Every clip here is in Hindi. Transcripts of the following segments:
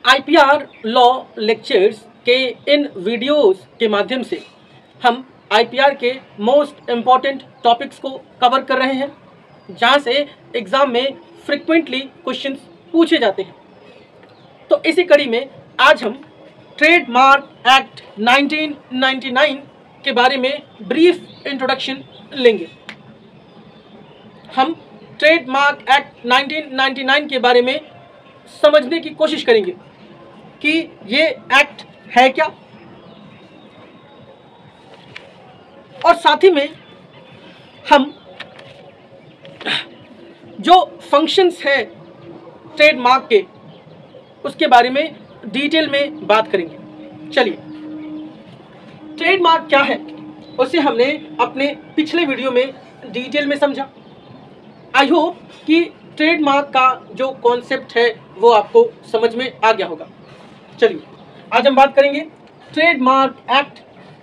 आईपीआर लॉ लेक्चर्स के इन वीडियोस के माध्यम से हम आईपीआर के मोस्ट इम्पॉर्टेंट टॉपिक्स को कवर कर रहे हैं, जहां से एग्ज़ाम में फ्रिक्वेंटली क्वेश्चंस पूछे जाते हैं। तो इसी कड़ी में आज हम ट्रेडमार्क एक्ट 1999 के बारे में ब्रीफ इंट्रोडक्शन लेंगे। हम ट्रेडमार्क एक्ट 1999 के बारे में समझने की कोशिश करेंगे कि ये एक्ट है क्या, और साथ ही में हम जो फंक्शंस हैं ट्रेडमार्क के उसके बारे में डिटेल में बात करेंगे। चलिए, ट्रेडमार्क क्या है उसे हमने अपने पिछले वीडियो में डिटेल में समझा। आई होप कि ट्रेडमार्क का जो कॉन्सेप्ट है वो आपको समझ में आ गया होगा। चलिए, आज हम बात करेंगे ट्रेडमार्क एक्ट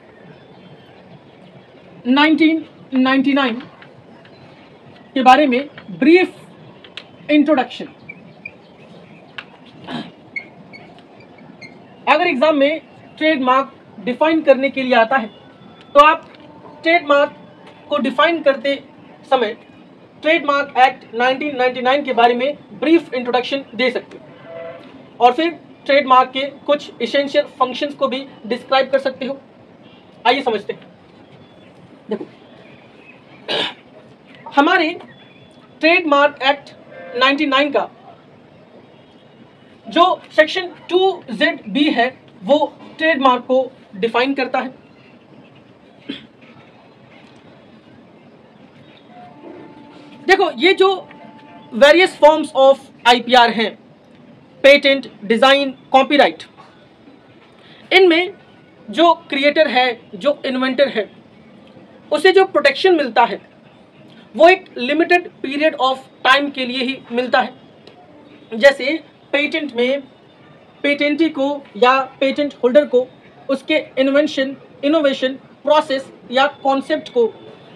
1999 के बारे में ब्रीफ इंट्रोडक्शन। अगर एग्जाम में ट्रेडमार्क डिफाइन करने के लिए आता है तो आप ट्रेडमार्क को डिफाइन करते समय ट्रेडमार्क एक्ट 1999 के बारे में ब्रीफ इंट्रोडक्शन दे सकते हो, और फिर ट्रेडमार्क के कुछ एसेंशियल फंक्शंस को भी डिस्क्राइब कर सकते हो। आइए समझते हैं। देखो, हमारे ट्रेडमार्क एक्ट 99 का जो सेक्शन 2ZB है वो ट्रेडमार्क को डिफाइन करता है। देखो, ये जो वेरियस फॉर्म्स ऑफ आईपीआर हैं, पेटेंट, डिजाइन, कॉपीराइट, इनमें जो क्रिएटर है, जो इन्वेंटर है, उसे जो प्रोटेक्शन मिलता है वो एक लिमिटेड पीरियड ऑफ टाइम के लिए ही मिलता है। जैसे पेटेंट में पेटेंटी को या पेटेंट होल्डर को उसके इन्वेंशन, इनोवेशन, प्रोसेस या कॉन्सेप्ट को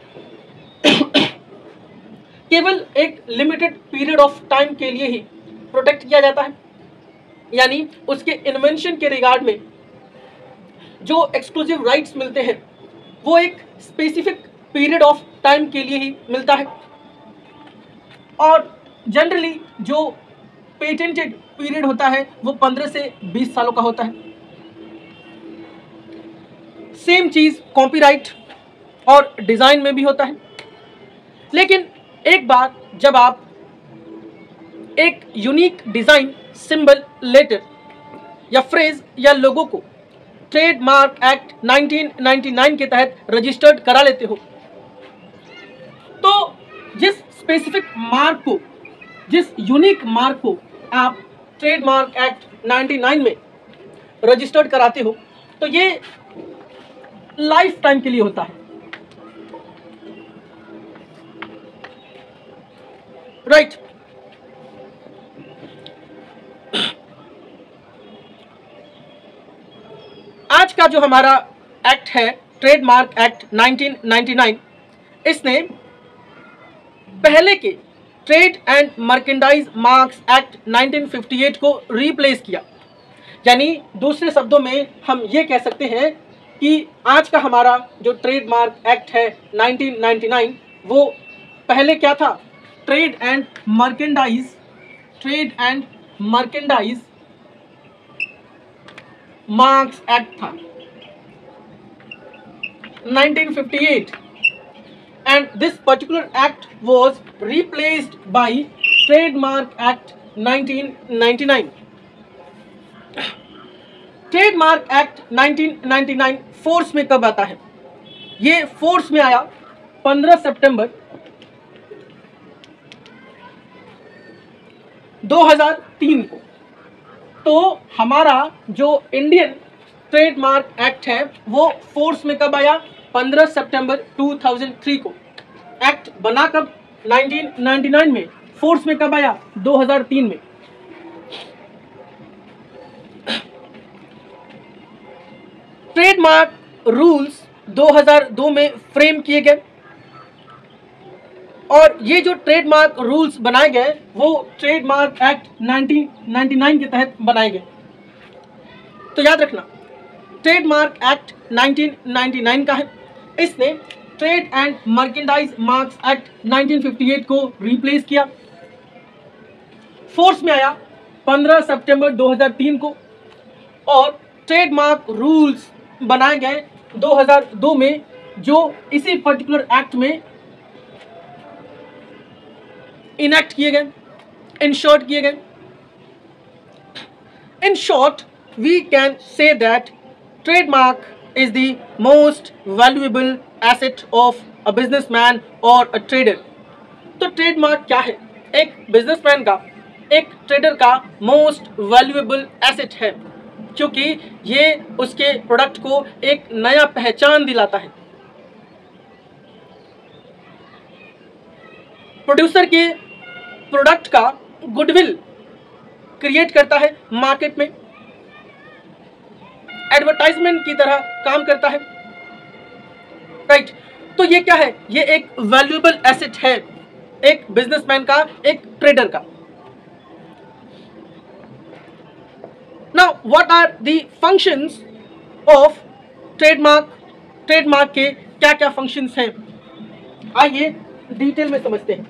केवल एक लिमिटेड पीरियड ऑफ टाइम के लिए ही प्रोटेक्ट किया जाता है, यानी उसके इन्वेंशन के रिगार्ड में जो एक्सक्लूसिव राइट्स मिलते हैं वो एक स्पेसिफिक पीरियड ऑफ टाइम के लिए ही मिलता है। और जनरली जो पेटेंटेड पीरियड होता है वो 15 से 20 सालों का होता है। सेम चीज कॉपीराइट और डिजाइन में भी होता है। लेकिन एक बार जब आप एक यूनिक डिजाइन, सिंबल, लेटर या फ्रेज या लोगो को ट्रेडमार्क एक्ट 1999 के तहत रजिस्टर्ड करा लेते हो, तो जिस स्पेसिफिक मार्क को, जिस यूनिक मार्क को आप ट्रेडमार्क एक्ट 99 में रजिस्टर्ड कराते हो, तो ये लाइफ टाइम के लिए होता है। राइट। आज का जो हमारा एक्ट है ट्रेडमार्क एक्ट 1999, इसने पहले के trade and merchandise marks act 1958 को रिप्लेस किया। यानी दूसरे शब्दों में हम ये कह सकते हैं कि आज का हमारा जो ट्रेडमार्क एक्ट है 1999 वो पहले क्या था, trade and merchandise marks act था 1958, and this particular act was replaced by Trademark Act 1999. Trademark act 1999 force में कब आता है? ये फोर्स में आया 15 सितंबर 2003 को। तो हमारा जो इंडियन ट्रेडमार्क एक्ट है वो फोर्स में कब आया? 15 सितंबर 2003 को। एक्ट बना कब? 1999 में। फोर्स में कब आया? 2003 में। ट्रेडमार्क रूल्स 2002 में फ्रेम किए गए और ये जो ट्रेडमार्क रूल्स बनाए गए वो ट्रेडमार्क एक्ट 1999 के तहत बनाए गए। तो याद रखना, ट्रेडमार्क एक्ट 1999 का है, इसने trade and merchandise marks act 1958 को रिप्लेस किया। फोर्स में आया 15 सितंबर 2003 को, और ट्रेडमार्क रूल्स बनाए गए 2002 में, जो इसी पर्टिकुलर एक्ट में इनैक्ट किए गए, इंशॉर्ट किए गए। In short, we can say that trademark is the most valuable asset of a businessman or a trader. तो ट्रेडमार्क क्या है? एक बिजनेसमैन का, एक ट्रेडर का मोस्ट वैल्यूएबल एसेट है, क्योंकि ये उसके प्रोडक्ट को एक नया पहचान दिलाता है। प्रोड्यूसर के प्रोडक्ट का गुडविल क्रिएट करता है मार्केट में, एडवर्टाइजमेंट की तरह काम करता है, राइट। तो ये क्या है? ये एक वैल्यूएबल एसेट है एक बिजनेसमैन का, एक ट्रेडर का। Now what are the functions of trademark? Trademark के क्या क्या फंक्शंस हैं, आइए डिटेल में समझते हैं।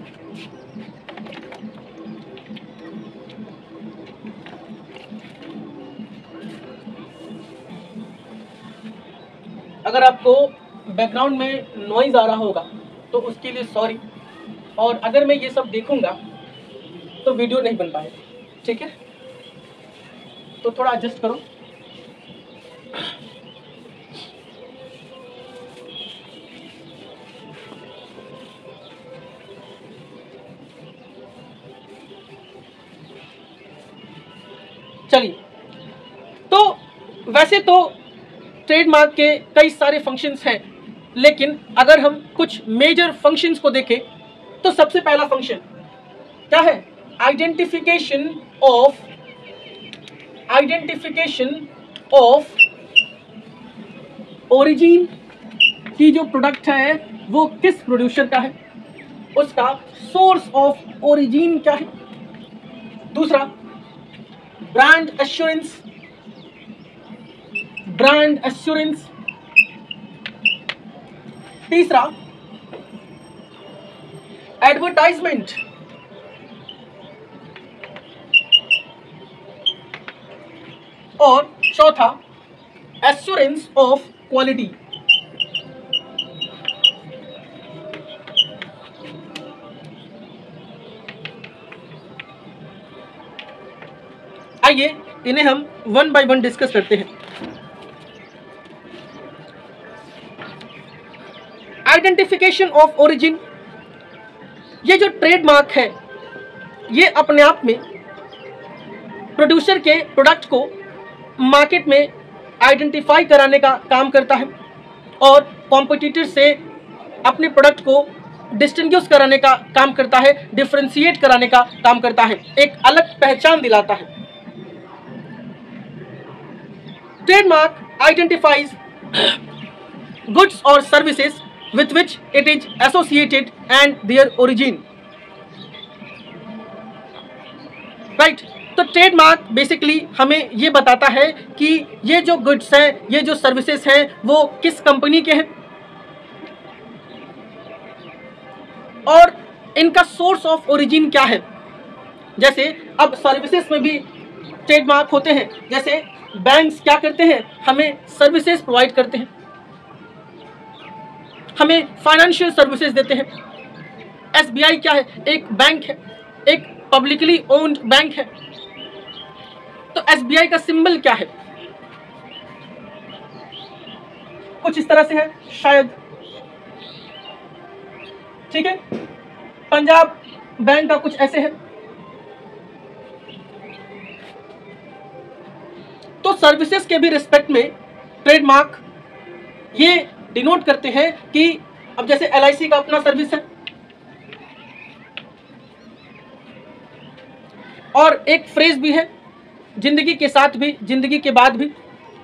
अगर आपको बैकग्राउंड में नॉइज आ रहा होगा तो उसके लिए सॉरी, और अगर मैं ये सब देखूंगा तो वीडियो नहीं बन पाएगा, ठीक है? तो थोड़ा एडजस्ट करो। चलिए, तो वैसे तो ट्रेडमार्क के कई सारे फंक्शंस हैं, लेकिन अगर हम कुछ मेजर फंक्शंस को देखें तो सबसे पहला फंक्शन क्या है? आइडेंटिफिकेशन ऑफ ओरिजिन की जो प्रोडक्ट है वो किस प्रोड्यूसर का है, उसका सोर्स ऑफ ओरिजिन क्या है। दूसरा, ब्रांड एश्योरेंस, तीसरा, एडवर्टाइजमेंट, और चौथा, एश्योरेंस ऑफ क्वालिटी। आइए इन्हें हम वन बाय वन डिस्कस करते हैं। आइडेंटिफिकेशन ऑफ ओरिजिन, ये जो ट्रेडमार्क है ये अपने आप में प्रोड्यूसर के प्रोडक्ट को मार्केट में आइडेंटिफाई कराने का काम करता है, और कॉम्पिटिटर से अपने प्रोडक्ट को डिस्टिंग्विश कराने का काम करता है, डिफरेंशिएट कराने का काम करता है, एक अलग पहचान दिलाता है। ट्रेडमार्क आइडेंटिफाइज गुड्स और services with which it is associated and their origin, right? तो ट्रेडमार्क बेसिकली हमें ये बताता है कि ये जो गुड्स हैं, ये जो सर्विसेज हैं, वो किस कंपनी के हैं और इनका सोर्स ऑफ ओरिजिन क्या है। जैसे अब सर्विसेज में भी ट्रेडमार्क होते हैं, जैसे बैंक्स क्या करते हैं, हमें सर्विसेज प्रोवाइड करते हैं, हमें फाइनेंशियल सर्विसेज देते हैं। एसबीआई क्या है? एक बैंक है, एक पब्लिकली ओन्ड बैंक है। तो एसबीआई का सिंबल क्या है? कुछ इस तरह से है शायद, ठीक है? पंजाब बैंक का कुछ ऐसे है। तो सर्विसेज के भी रिस्पेक्ट में ट्रेडमार्क ये डिनोट करते हैं कि अब जैसे एलआईसी का अपना सर्विस है, और एक फ्रेज भी है, जिंदगी के साथ भी, जिंदगी के बाद भी।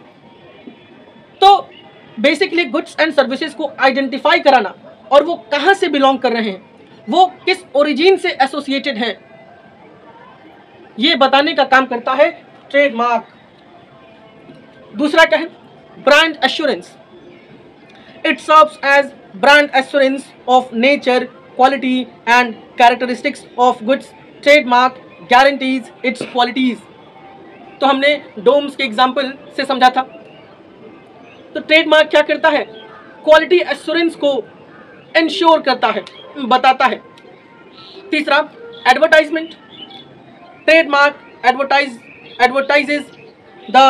तो बेसिकली गुड्स एंड सर्विसेज को आइडेंटिफाई कराना और वो कहां से बिलोंग कर रहे हैं, वो किस ओरिजिन से एसोसिएटेड हैं, ये बताने का काम करता है ट्रेडमार्क। दूसरा क्या है, brand assurance. It serves as brand assurance of nature, quality and characteristics of goods. Trademark guarantees its qualities. तो हमने डोम्स के एग्जाम्पल से समझा था। तो ट्रेडमार्क क्या करता है, क्वालिटी एश्योरेंस को इंश्योर करता है, बताता है। तीसरा, advertisement. Trademark advertises the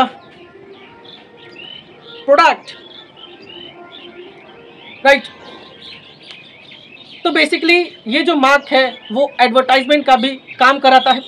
product, right. तो बेसिकली ये जो मार्क है वो एडवर्टाइजमेंट का भी काम कराता है।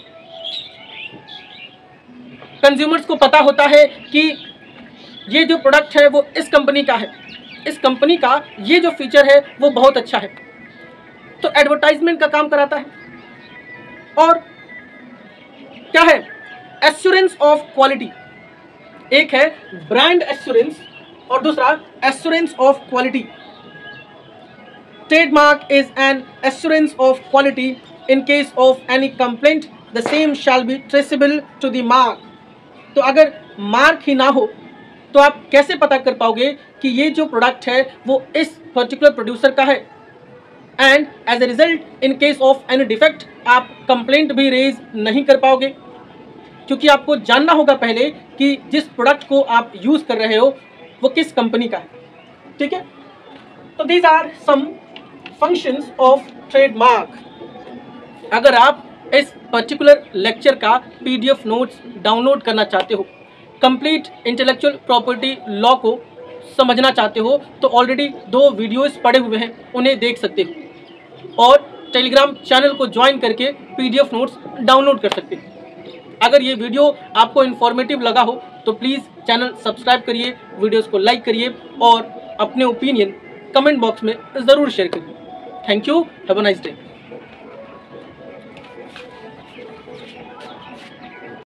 कंज्यूमर्स को पता होता है कि ये जो प्रोडक्ट है वो इस कंपनी का है, इस कंपनी का ये जो फीचर है वो बहुत अच्छा है। तो एडवर्टाइजमेंट का काम कराता है। और क्या है, एश्योरेंस ऑफ क्वालिटी। एक है ब्रांड एश्योरेंस और दूसरा assurance of quality. Trademark is an assurance of quality. In case of any complaint, the same shall be traceable to the mark. तो अगर मार्क ही ना हो तो आप कैसे पता कर पाओगे कि ये जो प्रोडक्ट है वो इस पर्टिकुलर प्रोड्यूसर का है। And as a result, in case of any defect, आप कंप्लेंट भी रेज नहीं कर पाओगे, क्योंकि आपको जानना होगा पहले कि जिस प्रोडक्ट को आप यूज़ कर रहे हो वो किस कंपनी का है। ठीक है, तो these are some functions of trademark. अगर आप इस पर्टिकुलर लेक्चर का पीडीएफ नोट्स डाउनलोड करना चाहते हो, कंप्लीट इंटेलेक्चुअल प्रॉपर्टी लॉ को समझना चाहते हो, तो ऑलरेडी 2 वीडियोस पड़े हुए हैं, उन्हें देख सकते हो और टेलीग्राम चैनल को ज्वाइन करके पीडीएफ नोट्स डाउनलोड कर सकते हो। अगर ये वीडियो आपको इन्फॉर्मेटिव लगा हो तो प्लीज़ चैनल सब्सक्राइब करिए, वीडियोस को लाइक करिए और अपने ओपिनियन कमेंट बॉक्स में ज़रूर शेयर करिए। Thank you, have a nice day.